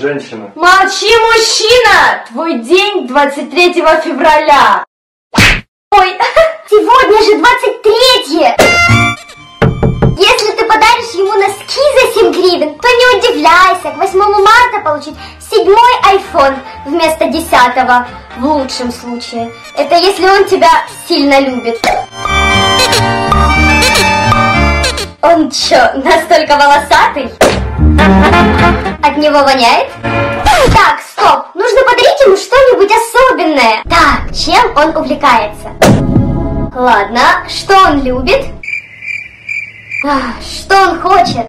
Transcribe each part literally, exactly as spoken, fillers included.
женщина. Молчи, мужчина! Твой день двадцать третьего февраля. Ой, сегодня же двадцать третье. Если ты подаришь ему носки за семь гривен, то не удивляйся, к восьмому марта получить седьмой айфон вместо десятого, в лучшем случае. Это если он тебя сильно любит. Он чё, настолько волосатый? От него воняет? Так, стоп, нужно подарить ему что-нибудь особенное. Так, чем он увлекается? Ладно, что он любит? Что он хочет?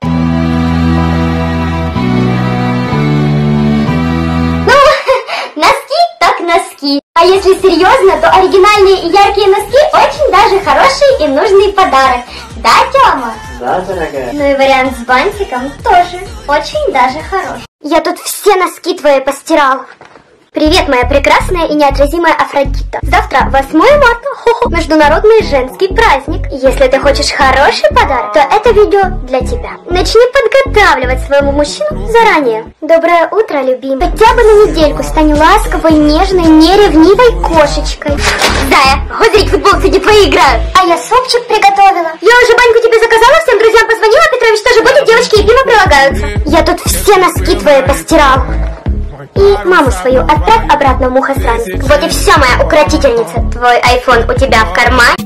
Ну, носки так носки. А если серьезно, то оригинальные и яркие носки очень даже хороший и нужный подарок. Да, Тёма? Да, дорогая. Ну и вариант с бантиком тоже очень даже хорош. Я тут все носки твои постирал. Привет, моя прекрасная и неотразимая Афродита. Завтра восьмое марта, хо-хо, международный женский праздник. Если ты хочешь хороший подарок, то это видео для тебя. Начни подготавливать своему мужчину заранее. Доброе утро, любимый. Хотя бы на недельку стань ласковой, нежной, неревнивой кошечкой. Зая, гузрить футболки не твои играют. А я супчик приготовила. Я уже баньку тебе заказала, всем друзьям позвонила, Петрович тоже будет, девочки и пиво прилагаются. Я тут все носки твои постирал. И маму свою отправь обратно в мухосранник. Вот и вся моя укротительница. Твой айфон у тебя в кармане.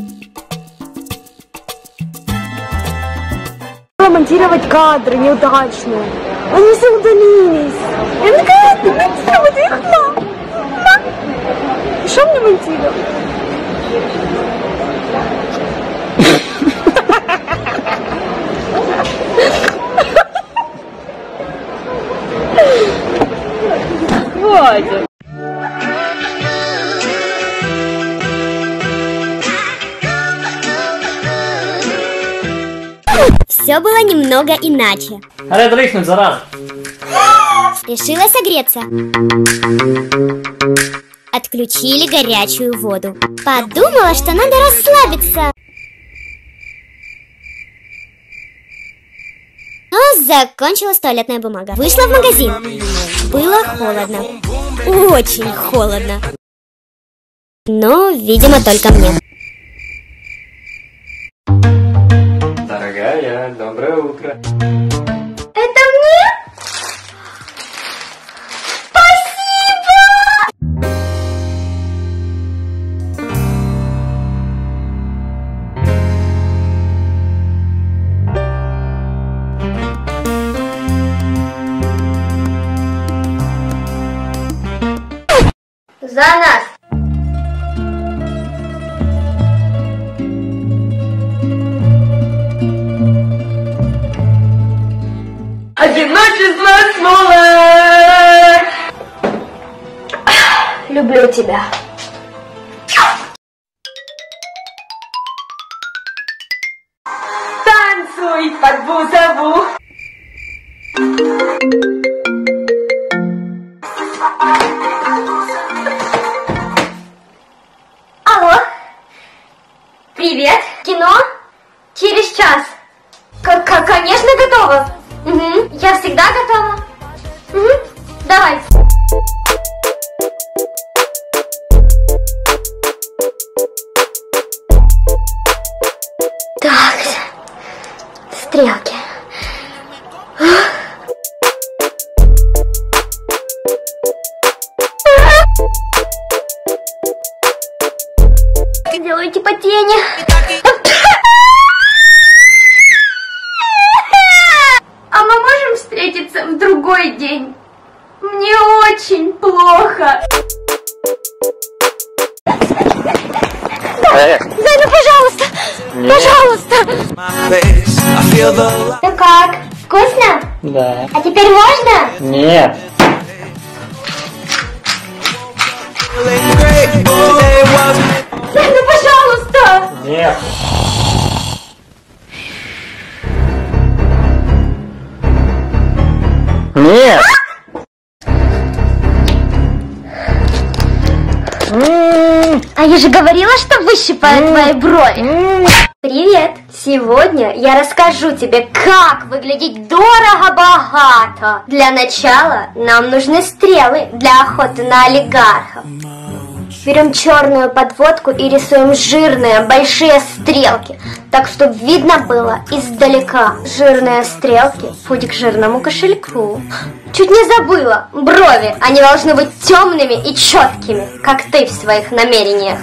Монтировать кадры неудачные. Они все удалились. Я такая, ты монтировать их, ма. Ма. Что мне монтировать? Хватит. Все было немного иначе. Аре, дрыхнуть, зараза. Решила согреться. Отключили горячую воду. Подумала, что надо расслабиться. Но закончилась туалетная бумага. Вышла в магазин. Было холодно. Очень холодно. Но, видимо, только мне. Дорогая, доброе утро. Это мне? За нас! Одиночество смолы! Люблю тебя. Танцуй под бузову. Алло, привет, кино? Через час. К -к Конечно, готова. Угу. Я всегда готова. Угу. Давай. Так, стрелки. Делайте по тени. А мы можем встретиться в другой день? Мне очень плохо. Э. Да, ну пожалуйста, Нет. пожалуйста. Ну как, вкусно? Да. А теперь можно? Нет. Да, ну пожалуйста. Нет. Нет. М-м-м. А я же говорила, что выщипаю твои брови. Привет! Сегодня я расскажу тебе, как выглядеть дорого-богато. Для начала нам нужны стрелы для охоты на олигархов. Берем черную подводку и рисуем жирные большие стрелки, так, чтобы видно было издалека. Жирные стрелки – путь к жирному кошельку. Чуть не забыла, брови, они должны быть темными и четкими, как ты в своих намерениях.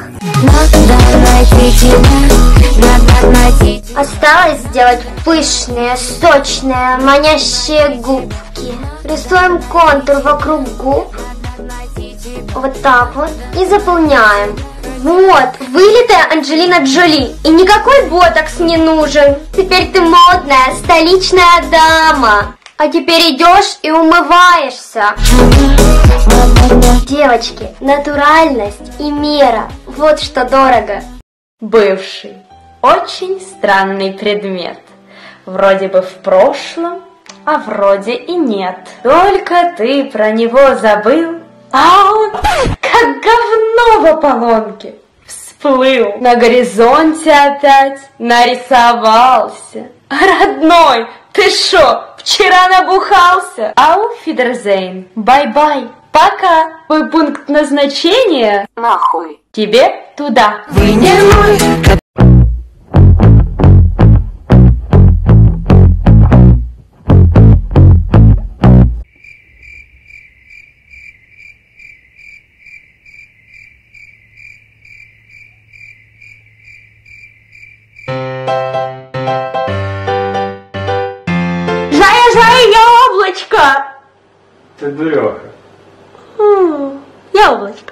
Осталось сделать пышные, сочные, манящие губки. Рисуем контур вокруг губ. Вот так вот. И заполняем. Вот, вылитая Анджелина Джоли. И никакой ботокс не нужен. Теперь ты модная, столичная дама. А теперь идешь и умываешься. Девочки, натуральность и мера. Вот что дорого. Бывший. Очень странный предмет. Вроде бы в прошлом, а вроде и нет. Только ты про него забыл, а он, как говно в ополонке, всплыл на горизонте опять, нарисовался. Родной, ты шо, вчера набухался? Ауфидерзейн, бай-бай, пока. Твой пункт назначения нахуй. Тебе туда. Вы не мой. Яблочко! Ты дуреха. Яблочко.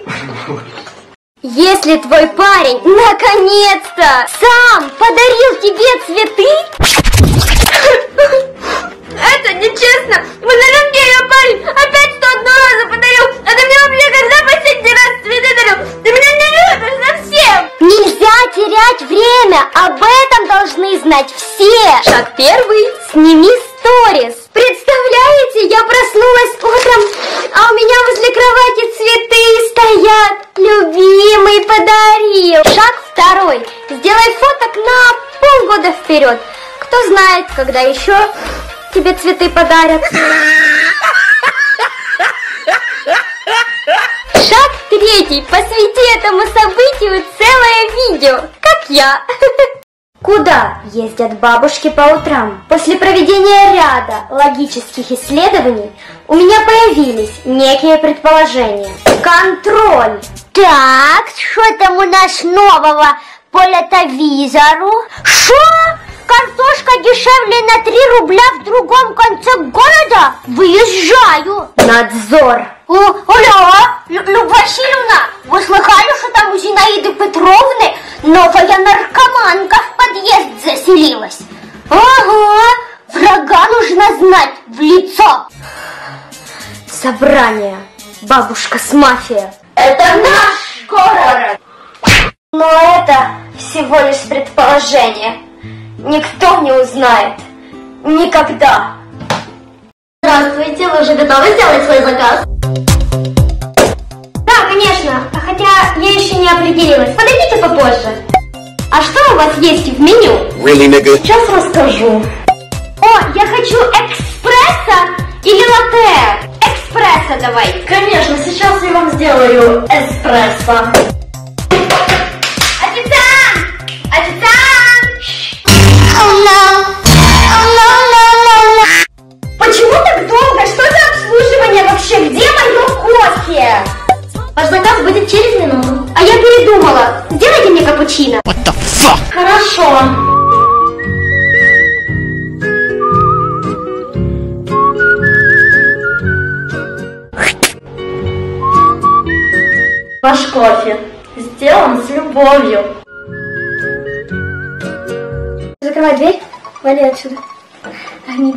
Если твой парень наконец-то сам подарил тебе цветы, это нечестно. Мы на рождение парень опять сто одну разу подарил, а ты мне вообще когда последний раз цветы дарил? Ты меня не любишь совсем. Нельзя терять время, об этом должны знать все. Шаг первый. Сними сторис. Представляете, я проснулась утром, а у меня возле кровати цветы стоят. Любимый подарил. Шаг второй. Сделай фоток на полгода вперед. Кто знает, когда еще тебе цветы подарят. Шаг третий. Посвяти этому событию целое видео, как я. Куда ездят бабушки по утрам? После проведения ряда логических исследований у меня появились некие предположения. Контроль. Так, что там у нас нового по телевизору? Шо? Картошка дешевле на три рубля в другом конце города? Выезжаю. Надзор. О, алло, Люба Васильевна, вы слыхали, что там у Зинаиды Петровны новая наркоманка в подъезд заселилась? Ага, врага нужно знать в лицо. Собрание. Бабушка с мафией. Это наш город. Но это всего лишь предположение. Никто не узнает. Никогда. Здравствуйте, вы уже готовы сделать свой заказ? Да, конечно. Хотя я еще не определилась. Подойдите попозже. А что у вас есть в меню? Really, nigga? Сейчас расскажу. О, я хочу экспрессо или латте? Экспрессо давай. Конечно, сейчас я вам сделаю эспрессо. Официант! Официант! Oh, no. Oh, no, no, no, no. Почему так долго? Что за обслуживание вообще? Где мое кофе? Ваш заказ будет через минуту. А я передумала. Сделайте мне капучино. What the fuck? Хорошо. Ваш кофе сделан с любовью. Закрывай дверь. Вали отсюда. Амид.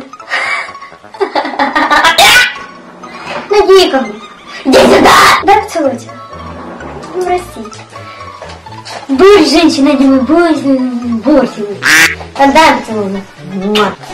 Ноги ко мне. Иди сюда! Дай поцелуй тебя. Ну, простите. Будь женщина, не будь, будь. Тогда я поцелую.